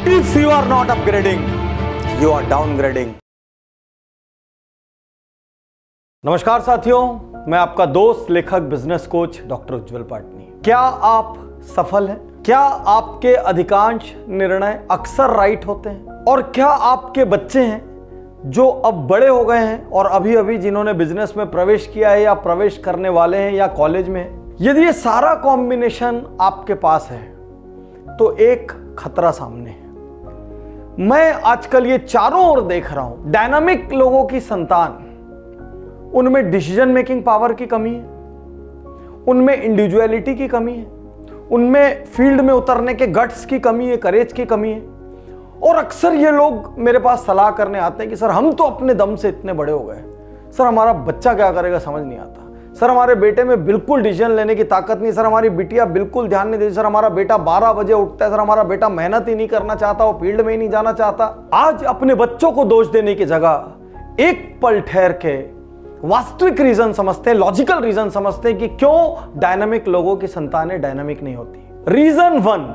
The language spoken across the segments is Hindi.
If you are not upgrading, you are downgrading. नमस्कार साथियों, मैं आपका दोस्त लेखक business coach doctor Ujjwal Patni. क्या आप सफल हैं? क्या आपके अधिकांश निर्णय अक्सर राइट होते हैं? और क्या आपके बच्चे हैं जो अब बड़े हो गए हैं और अभी अभी जिन्होंने बिजनेस में प्रवेश किया है या प्रवेश करने वाले हैं या कॉलेज में हैं, यदि ये सारा कॉम्बिनेशन आपके पास है तो एक खतरा सामने है। मैं आजकल ये चारों ओर देख रहा हूं, डायनामिक लोगों की संतान, उनमें डिसीजन मेकिंग पावर की कमी है, उनमें इंडिविजुअलिटी की कमी है, उनमें फील्ड में उतरने के गट्स की कमी है, करेज की कमी है। और अक्सर ये लोग मेरे पास सलाह करने आते हैं कि सर हम तो अपने दम से इतने बड़े हो गए, सर हमारा बच्चा क्या करेगा समझ नहीं आता, सर हमारे बेटे में बिल्कुल डिसीजन लेने की ताकत नहीं, सर हमारी बिटिया बिल्कुल ध्यान नहीं देती, सर हमारा बेटा 12 बजे उठता है, सर हमारा बेटा मेहनत ही नहीं करना चाहता, वो फील्ड में ही नहीं जाना चाहता। आज अपने बच्चों को दोष देने की जगह एक पल ठहर के वास्तविक रीजन समझते हैं, लॉजिकल रीजन समझते हैं कि क्यों डायनामिक लोगों की संतानें डायनामिक नहीं होती। Reason 1,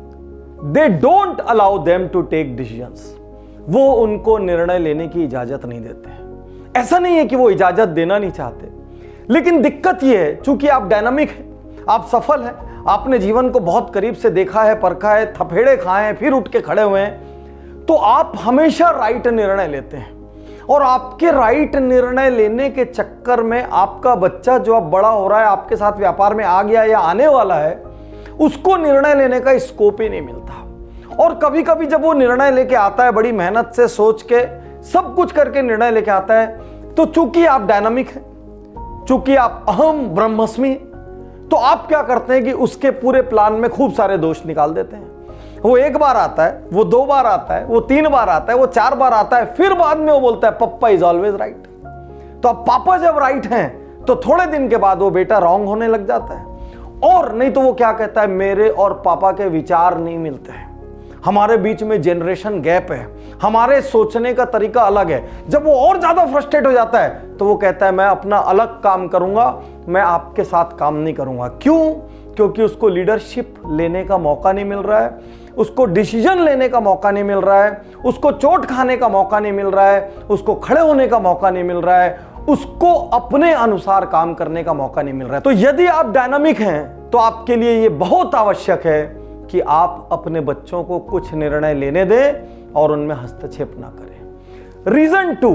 they don't allow them to take decisions. वो उनको निर्णय लेने की इजाजत नहीं देते हैं। ऐसा नहीं है कि वो इजाजत देना नहीं चाहते, लेकिन दिक्कत यह है, चूंकि आप डायनामिक हैं, आप सफल हैं, आपने जीवन को बहुत करीब से देखा है, परखा है, थपेड़े खाए हैं, फिर उठ के खड़े हुए हैं, तो आप हमेशा राइट निर्णय लेते हैं। और आपके राइट निर्णय लेने के चक्कर में आपका बच्चा जो अब बड़ा हो रहा है, आपके साथ व्यापार में आ गया या आने वाला है, उसको निर्णय लेने का स्कोप ही नहीं मिलता। और कभी कभी जब वो निर्णय लेके आता है, बड़ी मेहनत से सोच के सब कुछ करके निर्णय लेके आता है, तो चूंकि आप डायनामिक हैं, चूंकि आप अहम ब्रह्मस्मि, तो आप क्या करते हैं कि उसके पूरे प्लान में खूब सारे दोष निकाल देते हैं। वो एक बार आता है, वो 2 बार आता है, वो 3 बार आता है, वो 4 बार आता है, फिर बाद में वो बोलता है पप्पा इज ऑलवेज राइट। तो अब पापा जब राइट हैं तो थोड़े दिन के बाद वो बेटा रॉन्ग होने लग जाता है। और नहीं तो वो क्या कहता है, मेरे और पापा के विचार नहीं मिलते हैं, हमारे बीच में जनरेशन गैप है, हमारे सोचने का तरीका अलग है। जब वो और ज्यादा फ्रस्ट्रेट हो जाता है तो वो कहता है मैं अपना अलग काम करूंगा, मैं आपके साथ काम नहीं करूंगा। क्यों? क्योंकि उसको लीडरशिप लेने का मौका नहीं मिल रहा है, उसको डिसीजन लेने का मौका नहीं मिल रहा है, उसको चोट खाने का मौका नहीं मिल रहा है, उसको खड़े होने का मौका नहीं मिल रहा है, उसको अपने अनुसार काम करने का मौका नहीं मिल रहा है। तो यदि आप डायनामिक हैं तो आपके लिए ये बहुत आवश्यक है कि आप अपने बच्चों को कुछ निर्णय लेने दें और उनमें हस्तक्षेप ना करें। Reason 2,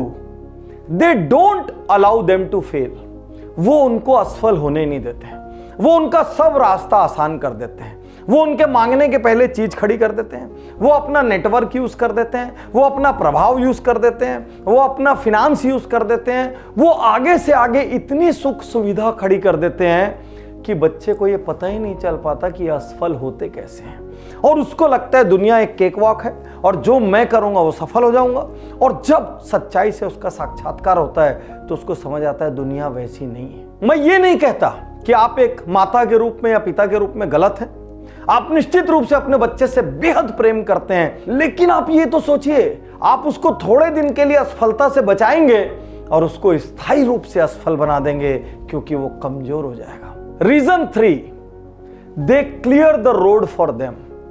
they don't allow them to fail. वो उनको असफल होने नहीं देते हैं, वो उनका सब रास्ता आसान कर देते हैं, वो उनके मांगने के पहले चीज खड़ी कर देते हैं, वो अपना नेटवर्क यूज कर देते हैं, वो अपना प्रभाव यूज कर देते हैं, वो अपना फिनांस यूज कर देते हैं, वो आगे से आगे इतनी सुख सुविधा खड़ी कर देते हैं कि बच्चे को ये पता ही नहीं चल पाता कि असफल होते कैसे हैं। और उसको लगता है दुनिया एक केक वॉक है और जो मैं करूंगा वो सफल हो जाऊंगा। और जब सच्चाई से उसका साक्षात्कार होता है तो उसको समझ आता है दुनिया वैसी नहीं है। मैं ये नहीं कहता कि आप एक माता के रूप में या पिता के रूप में गलत हैं, आप निश्चित रूप से अपने बच्चे से बेहद प्रेम करते हैं, लेकिन आप ये तो सोचिए, आप उसको थोड़े दिन के लिए असफलता से बचाएंगे और उसको स्थायी रूप से असफल बना देंगे क्योंकि वो कमजोर हो जाएगा। Reason 3, they clear the road for them.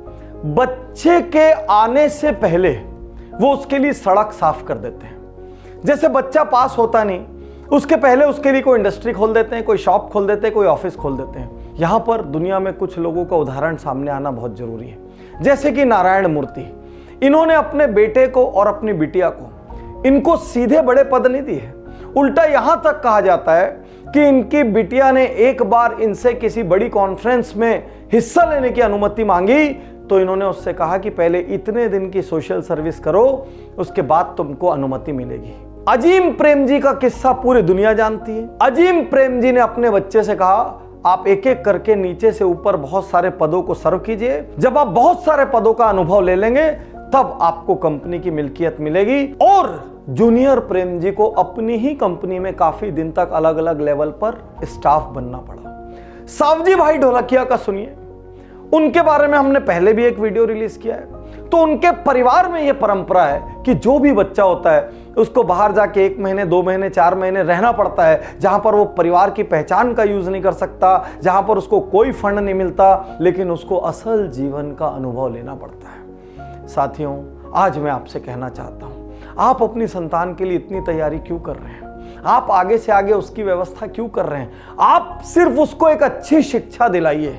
बच्चे के आने से पहले वो उसके लिए सड़क साफ कर देते हैं। जैसे बच्चा पास होता नहीं, उसके पहले उसके लिए कोई इंडस्ट्री खोल देते हैं, कोई शॉप खोल देते हैं, कोई ऑफिस खोल देते हैं। यहां पर दुनिया में कुछ लोगों का उदाहरण सामने आना बहुत जरूरी है, जैसे कि नारायण मूर्ति। इन्होंने अपने बेटे को और अपनी बिटिया को, इनको सीधे बड़े पद नहीं दिए, उल्टा यहां तक कहा जाता है कि इनकी बिटिया ने एक बार इनसे किसी बड़ी कॉन्फ्रेंस में हिस्सा लेने की अनुमति मांगी तो इन्होंने उससे कहा कि पहले इतने दिन की सोशल सर्विस करो, उसके बाद तुमको अनुमति मिलेगी। अजीम प्रेम जी का किस्सा पूरी दुनिया जानती है। अजीम प्रेम जी ने अपने बच्चे से कहा आप एक एक करके नीचे से ऊपर बहुत सारे पदों को सर्व कीजिए, जब आप बहुत सारे पदों का अनुभव ले लेंगे तब आपको कंपनी की मिल्कियत मिलेगी। और जूनियर प्रेम जी को अपनी ही कंपनी में काफी दिन तक अलग अलग लेवल पर स्टाफ बनना पड़ा। सावजी भाई ढोलकिया का सुनिए, उनके बारे में हमने पहले भी एक वीडियो रिलीज किया है। तो उनके परिवार में यह परंपरा है कि जो भी बच्चा होता है उसको बाहर जाके 1 महीने 2 महीने 4 महीने रहना पड़ता है, जहां पर वो परिवार की पहचान का यूज नहीं कर सकता, जहां पर उसको कोई फंड नहीं मिलता, लेकिन उसको असल जीवन का अनुभव लेना पड़ता है। साथियों, आज मैं आपसे कहना चाहता हूं, आप अपनी संतान के लिए इतनी तैयारी क्यों कर रहे हैं? आप आगे से आगे उसकी व्यवस्था क्यों कर रहे हैं? आप सिर्फ उसको एक अच्छी शिक्षा दिलाइए,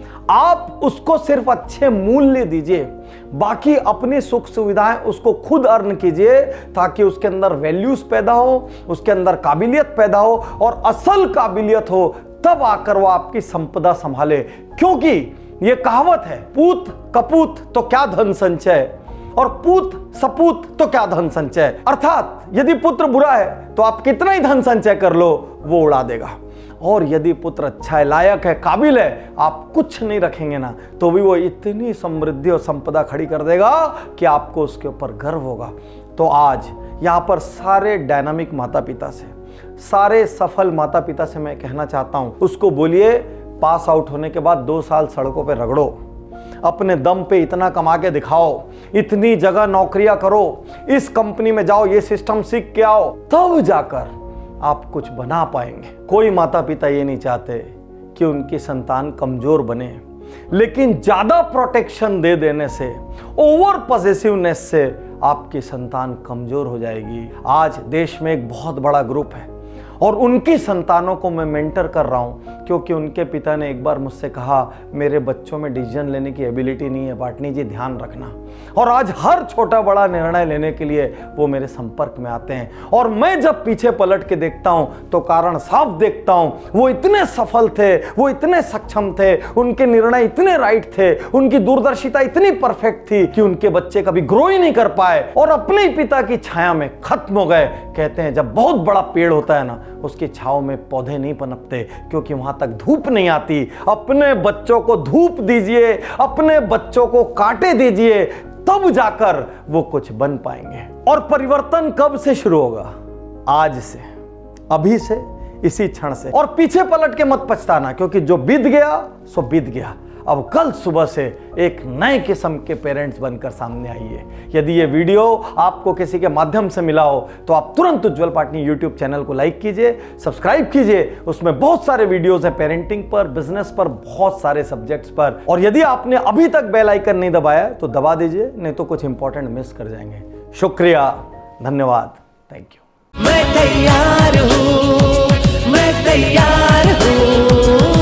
आप उसको सिर्फ अच्छे मूल्य दीजिए, बाकी अपनी सुख सुविधाएं उसको खुद अर्न कीजिए, ताकि उसके अंदर वैल्यूज पैदा हो, उसके अंदर काबिलियत पैदा हो, और असल काबिलियत हो तब आकर वो आपकी संपदा संभाले। क्योंकि ये कहावत है, पूत कपूत तो क्या धन संचय, और पूत सपूत तो क्या धन संचय। अर्थात यदि पुत्र बुरा है तो आप कितना ही धन संचय कर लो वो उड़ा देगा, और यदि पुत्र अच्छा है, लायक है, काबिल है, आप कुछ नहीं रखेंगे ना तो भी वो इतनी समृद्धि और संपदा खड़ी कर देगा कि आपको उसके ऊपर गर्व होगा। तो आज यहाँ पर सारे डायनामिक माता पिता से, सारे सफल माता पिता से मैं कहना चाहता हूँ, उसको बोलिए पास आउट होने के बाद 2 साल सड़कों पे रगड़ो, अपने दम पे इतना कमा के दिखाओ, इतनी जगह नौकरियां करो, इस कंपनी में जाओ, ये सिस्टम सीख के आओ, तब जाकर आप कुछ बना पाएंगे। कोई माता पिता ये नहीं चाहते कि उनकी संतान कमजोर बने, लेकिन ज्यादा प्रोटेक्शन दे देने से, ओवर पॉसेसिवनेस से आपकी संतान कमजोर हो जाएगी। आज देश में एक बहुत बड़ा ग्रुप है और उनकी संतानों को मैं मेंटर कर रहा हूं, क्योंकि उनके पिता ने एक बार मुझसे कहा, मेरे बच्चों में डिसीजन लेने की एबिलिटी नहीं है पाटनी जी, ध्यान रखना। और आज हर छोटा बड़ा निर्णय लेने के लिए वो मेरे संपर्क में आते हैं, और मैं जब पीछे पलट के देखता हूं तो कारण साफ देखता हूं, वो इतने सफल थे, वो इतने सक्षम थे, उनके निर्णय इतने राइट थे, उनकी दूरदर्शिता इतनी परफेक्ट थी कि उनके बच्चे कभी ग्रो ही नहीं कर पाए और अपने ही पिता की छाया में खत्म हो गए। कहते हैं जब बहुत बड़ा पेड़ होता है ना, उसकी छांव में पौधे नहीं पनपते, क्योंकि वहां तक धूप नहीं आती। अपने बच्चों को धूप दीजिए, अपने बच्चों को कांटे दीजिए, तब जाकर वो कुछ बन पाएंगे। और परिवर्तन कब से शुरू होगा? आज से, अभी से, इसी क्षण से। और पीछे पलट के मत पछताना, क्योंकि जो बीत गया सो बीत गया। अब कल सुबह से एक नए किस्म के पेरेंट्स बनकर सामने आइए। यदि ये वीडियो आपको किसी के माध्यम से मिला हो तो आप तुरंत उज्जवल पाटनी यूट्यूब चैनल को लाइक कीजिए, सब्सक्राइब कीजिए। उसमें बहुत सारे वीडियोस हैं पेरेंटिंग पर, बिजनेस पर, बहुत सारे सब्जेक्ट्स पर। और यदि आपने अभी तक बेल आइकन नहीं दबाया तो दबा दीजिए, नहीं तो कुछ इंपॉर्टेंट मिस कर जाएंगे। शुक्रिया, धन्यवाद, थैंक यू। मैं तैयार हूँ, मैं तैयार हूँ।